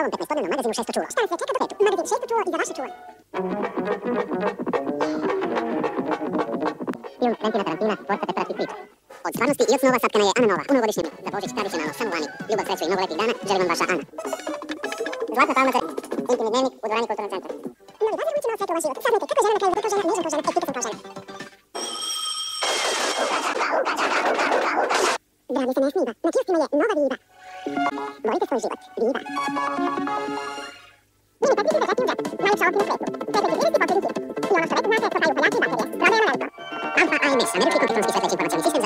novom 15-podnevnom magazinu 600 čulo. Šta nas sve čeka do petu? Magazin 600 čulo i za vaše čulo. Film Quentina Tarantina, tvorca te pratkih priča. Od stvarnosti i od snova satkana je Ana Nova. U novogodišnjem za Božić tradicionalno samo vani. Ljubav, sreću i mnogo lepih dana želi vam vaša Ana. Zlatna palma za intimni dnevnik u dvorani kulturnog centra. Novi bazar ulici malo svetlo život. Saznajte kako žena na kraju bude kao žena, nežna kao žena, ekipisan kao žena. Zdravlje se ne sniva. Na kioscima je nova Viva. Volite svoj život. Viva. Mini paprični za džep. Najljepša opcija na svetu. Sve peti 30 posljednji hit. I ono što već znate, to daju poljači i baterije. Prodaje na veliko. Prodajemo veliko. Alfa AMS, američki kompjuterski svetleći informacioni sistem za